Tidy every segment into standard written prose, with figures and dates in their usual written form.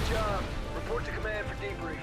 job. Report to command for debrief.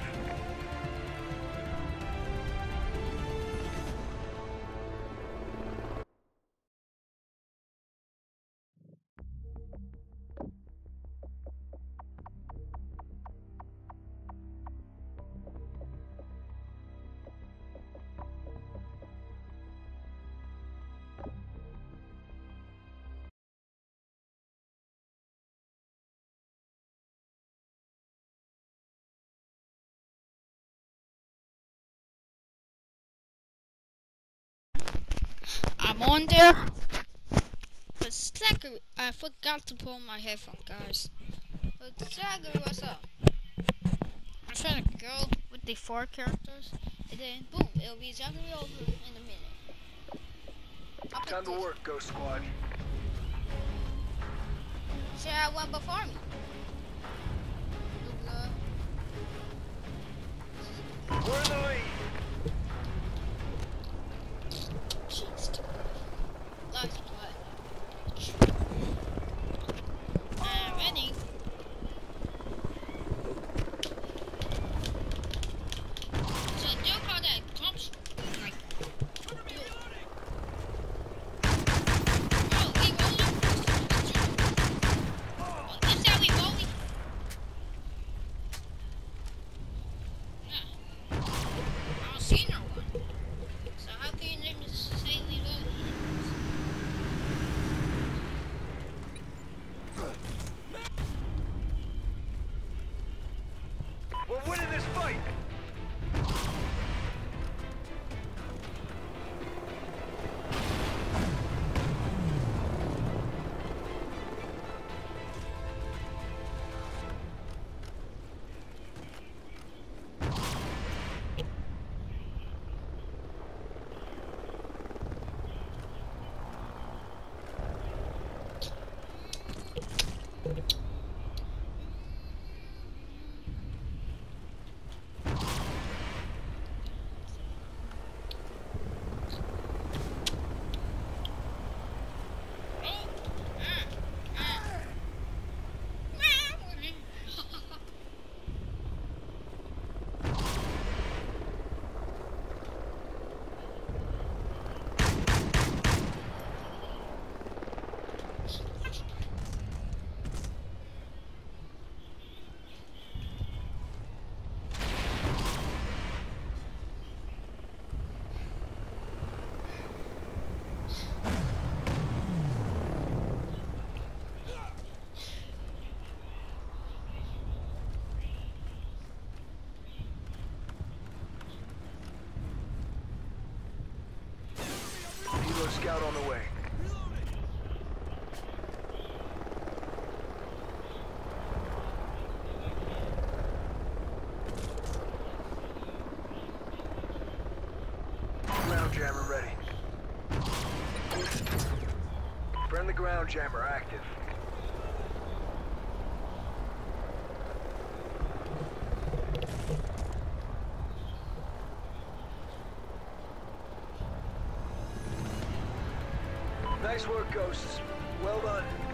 I'm on there. But Zachary, I forgot to put on my headphones, guys. But Zachary, what's up? I'm trying to go with the 4 characters, and then boom, it'll be Zachary over in a minute. Time to work, Ghost Squad. Share out one before me. We're in the lead. Jeez. Last play. Ready. So do you call that comes like oh, we rolling? Oh, is that we rolling? Yeah. I don't see no one. So how can you name this say we rolling? We're winning this fight. Helo scout on the way. Ground jammer ready. Friendly ground jammer active. Nice work, Ghosts. Well done.